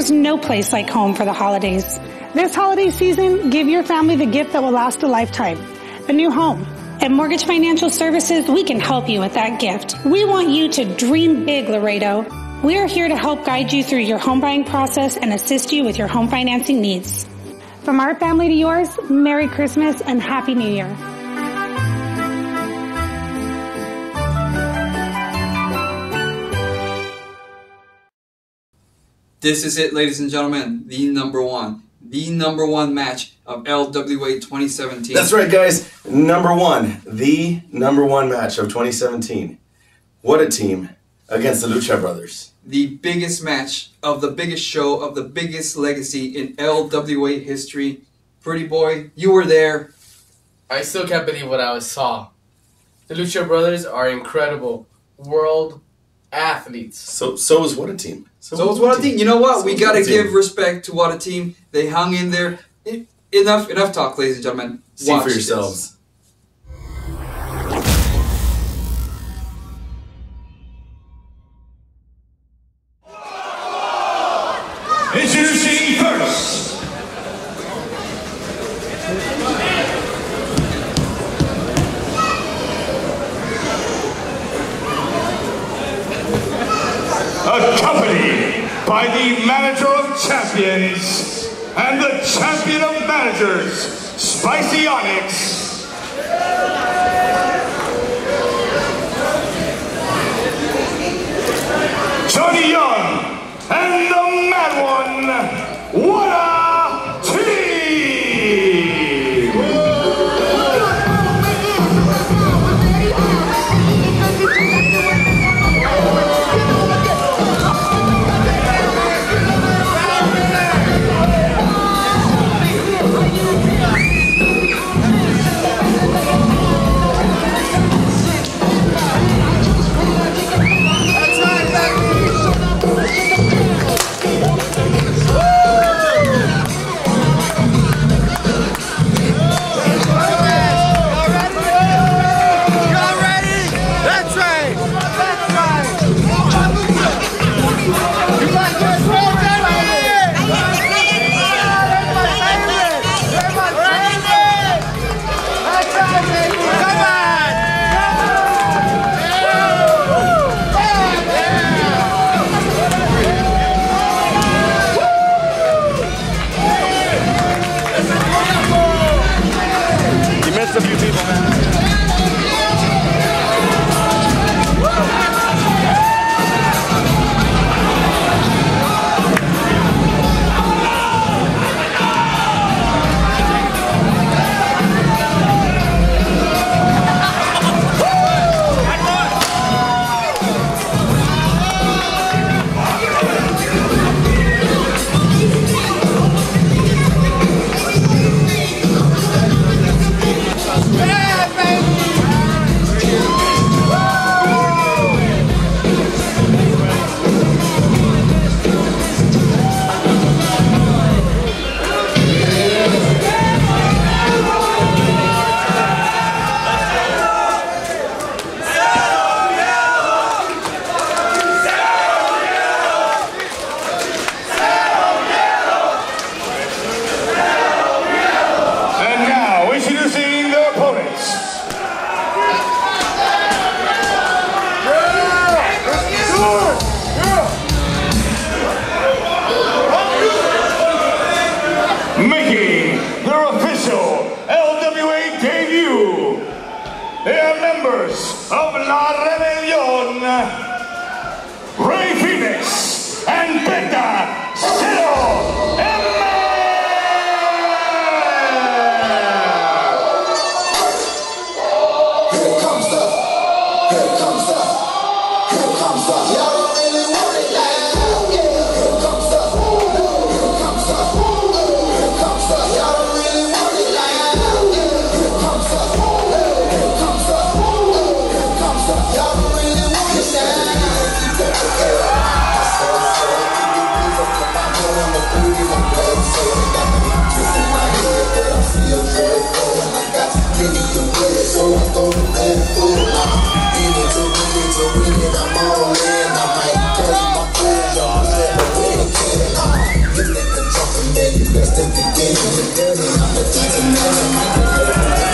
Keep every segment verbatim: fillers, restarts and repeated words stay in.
There's no place like home for the holidays. This holiday season, give your family the gift that will last a lifetime, a new home. At Mortgage Financial Services, we can help you with that gift. We want you to dream big, Laredo. We are here to help guide you through your home buying process and assist you with your home financing needs. From our family to yours, Merry Christmas and Happy New Year. This is it, ladies and gentlemen, the number one, the number one match of L W A twenty seventeen. That's right, guys. Number one, the number one match of twenty seventeen. Whatateam against the Lucha brothers. The biggest match of the biggest show of the biggest legacy in L W A history. Pretty boy, you were there. I still can't believe what I saw. The Lucha brothers are incredible world athletes. So so is Whatateam. So, so is Whatateam. You know what? So we gotta give respect to Whatateam. They hung in there. It, enough enough talk, ladies and gentlemen. See Watch for yourselves. This. Introducing first. Accompanied by the manager of champions and the champion of managers, Spicy Onyx. Johnny Young and the Mad One, Whatateam! A few people, man. Making their official L W A debut, they are members of La Rebellion, Rey Phoenix and Beta Cero M. Here comes the, here comes the, here comes the, y'all don't really want it like that. Here comes the, here comes the. just the beginning. The beginning, I'm the type of man.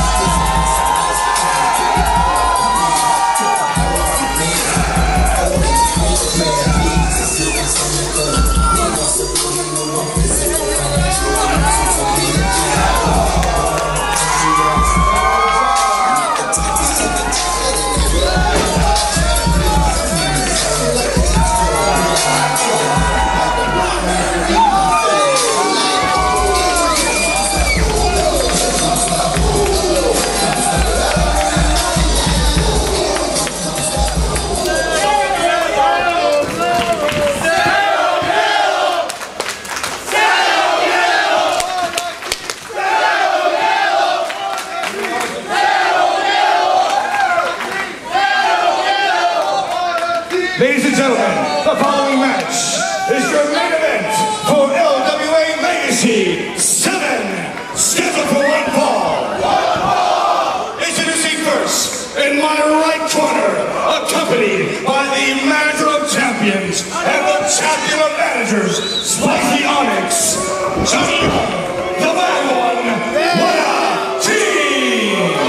Ladies and gentlemen, the following match is your main event for L W A Legacy seven, scheduled for one fall. Introducing first, in my right corner, accompanied by the manager of champions and the champion of managers, Spicy Onyx, Johnny, the bad one, Whatateam!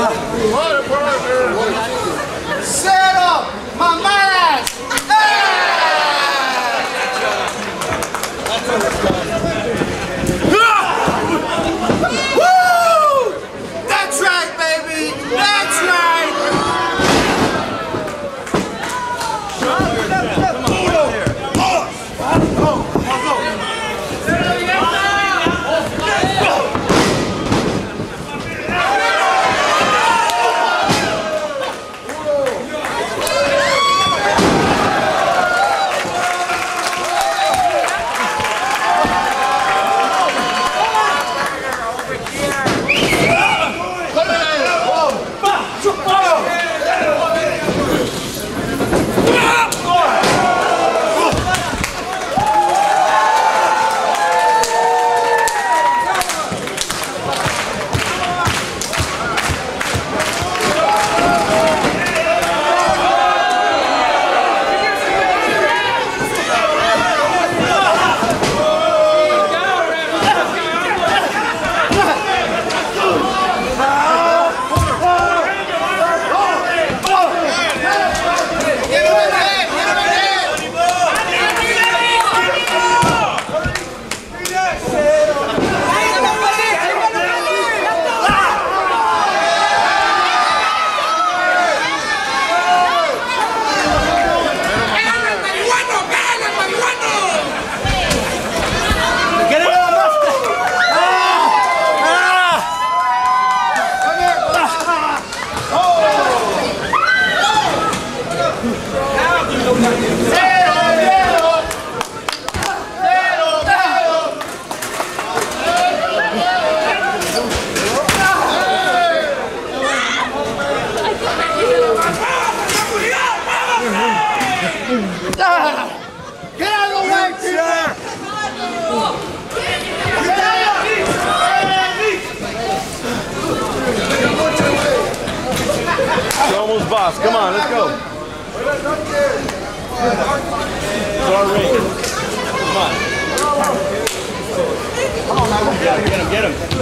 Set up, my man! Woo! That's right, baby! That's right! Get out of the way, You're almost boss. Come on, let's go. It's our ring. Come on. Come on, man. Get him, get him, get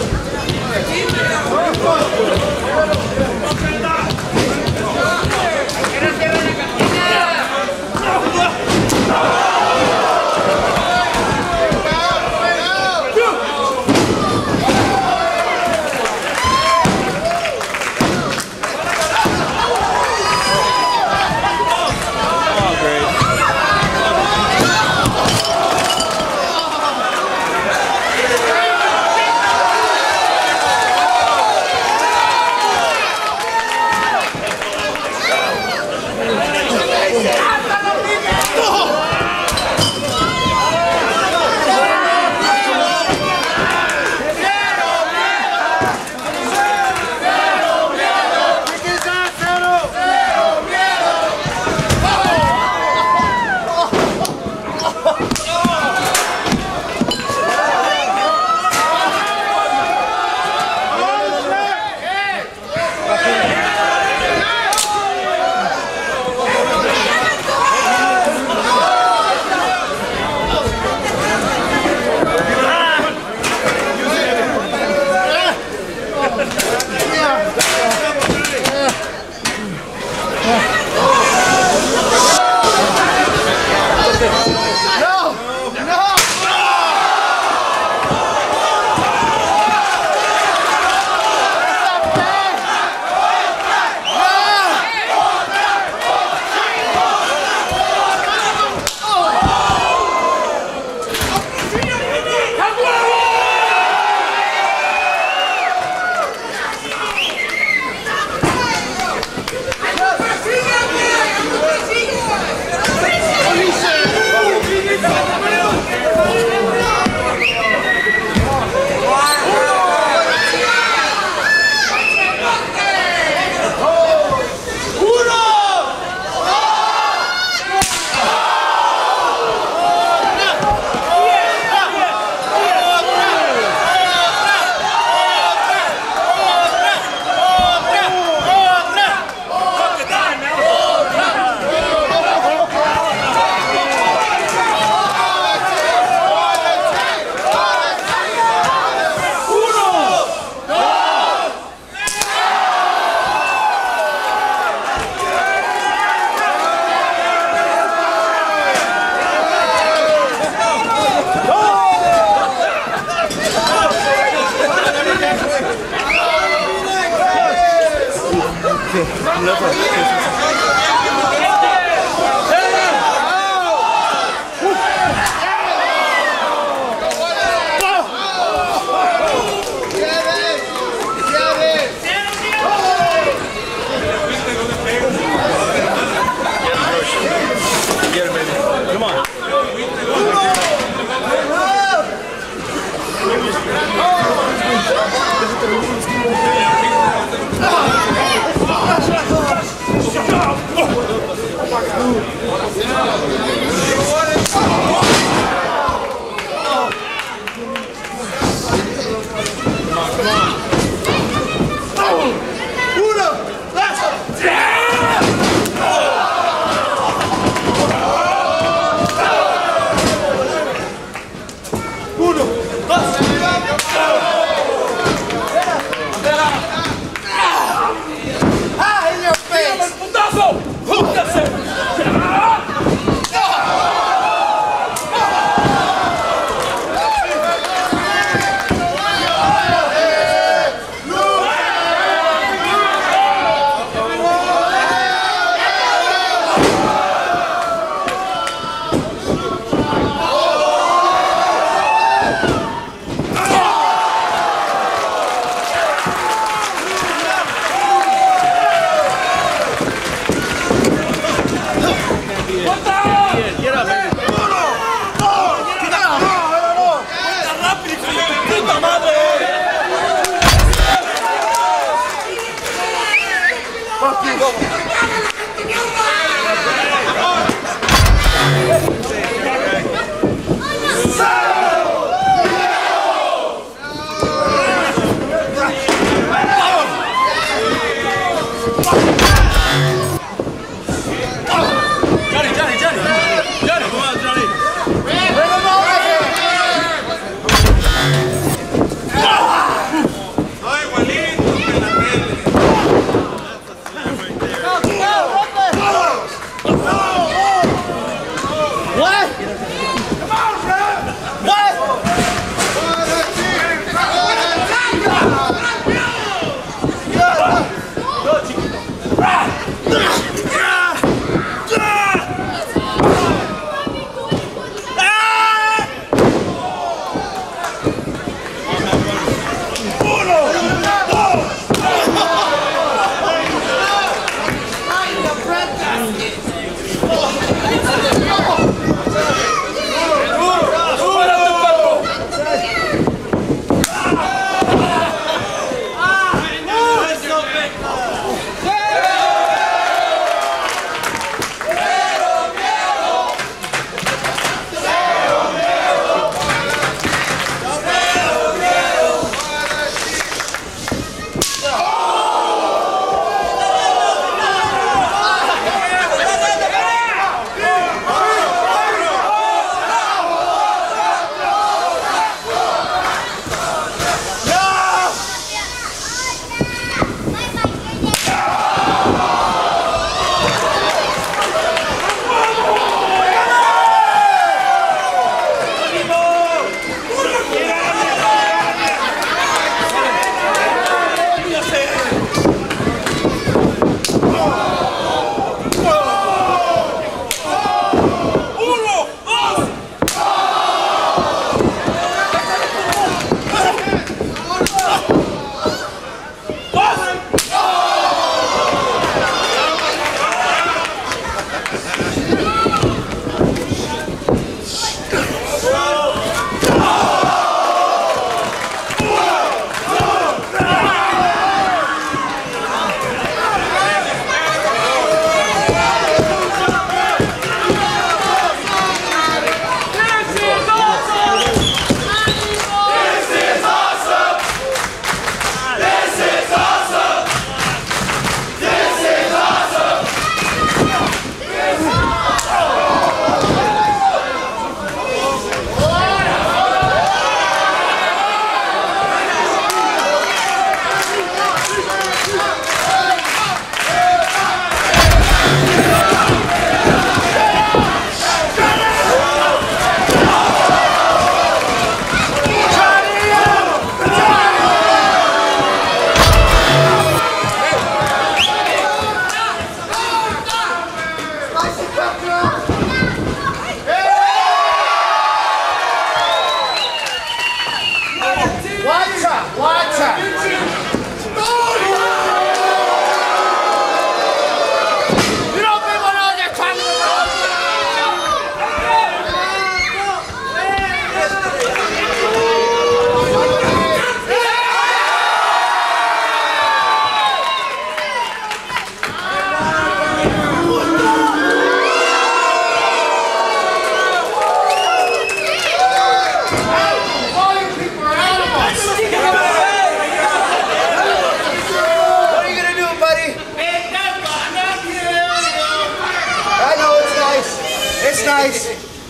guys.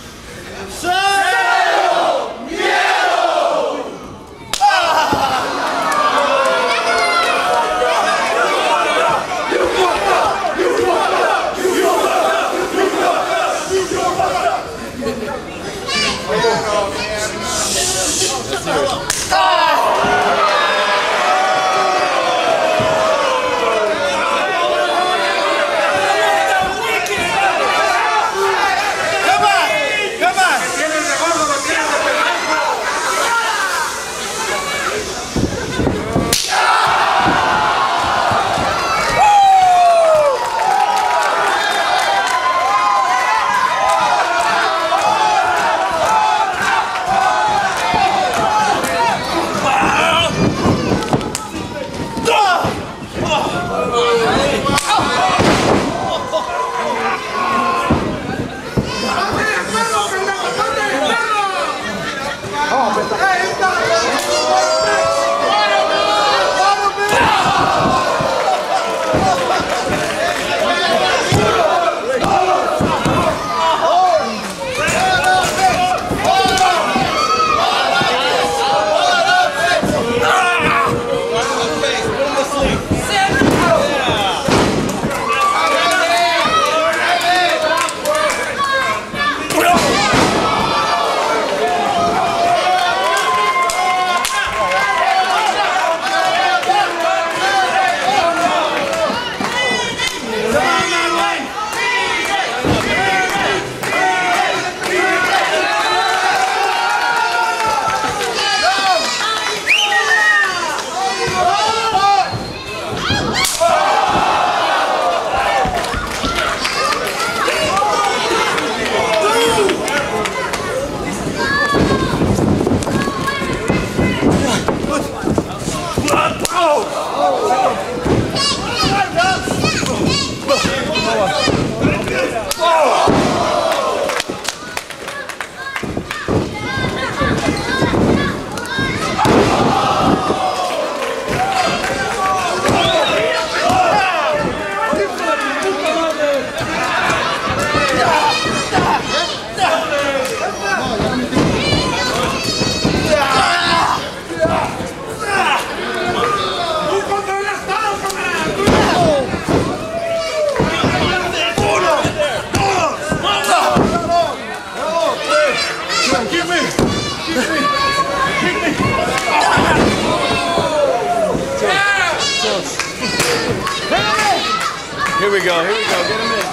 Here we go, here we go, get him in.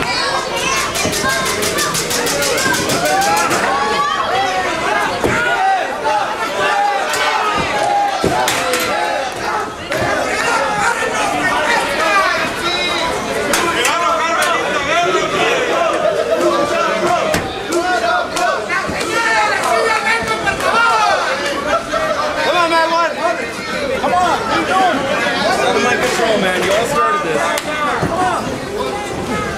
Come on, man, one. Come on, what are you doing? Out of my control, man. You all started this. Come on.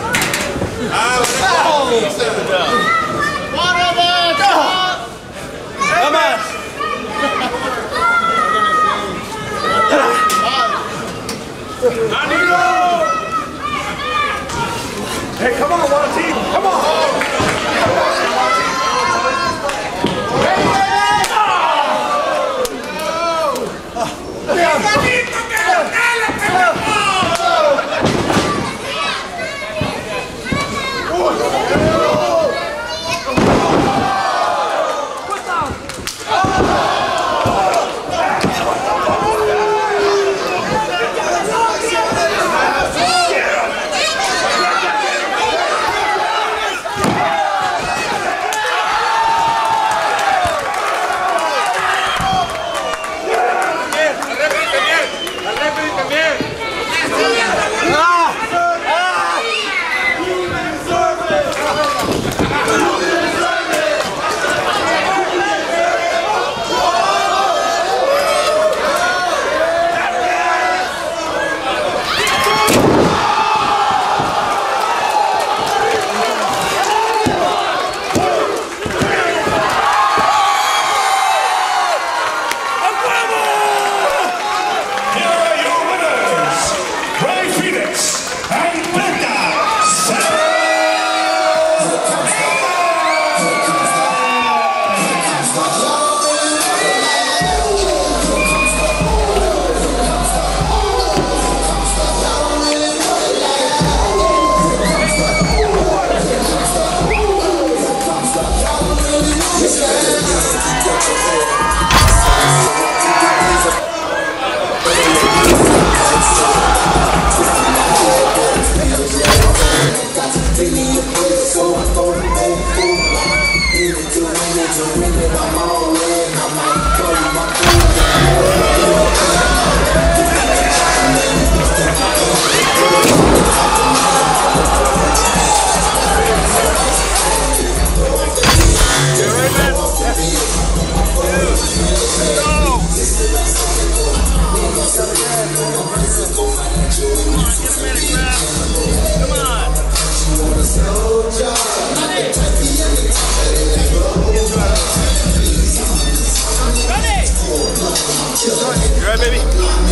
You right, baby? You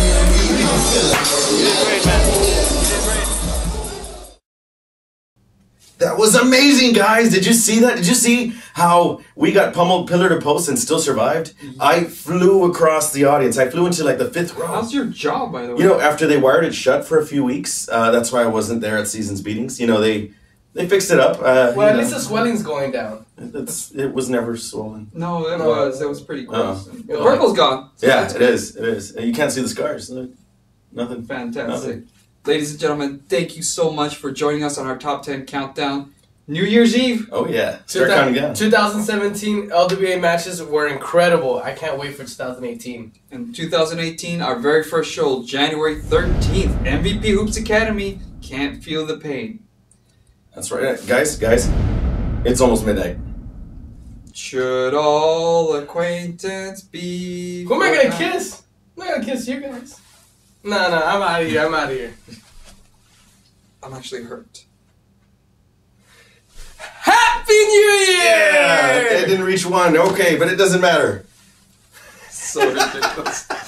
did great, man. You did great. That was amazing, guys. Did you see that? Did you see how we got pummeled pillar to post and still survived? I flew across the audience. I flew into like the fifth row. How's your job, by the way? You know, after they wired it shut for a few weeks, uh, that's why I wasn't there at season's beatings. You know, they they fixed it up. Uh, Well, at you least know. the swelling's going down. It's, it was never swollen. No, it No. was. It was pretty gross. Oh. The purple's gone. So Yeah, that's it good. is. It is. And you can't see the scars. Look, nothing. Fantastic. Nothing. Ladies and gentlemen, thank you so much for joining us on our top ten countdown. New Year's Eve. Oh, yeah. Start counting down. twenty seventeen L W A matches were incredible. I can't wait for twenty eighteen. In two thousand eighteen, our very first show, January thirteenth, M V P Hoops Academy, Can't Feel the Pain. That's right. Guys, guys, it's almost midnight. Should all acquaintance be... Who am I gonna kiss? I'm not gonna kiss you guys. No, no, I'm out of here. I'm out of here. I'm actually hurt. Happy New Year! Yeah, it didn't reach one. Okay, but it doesn't matter. So ridiculous.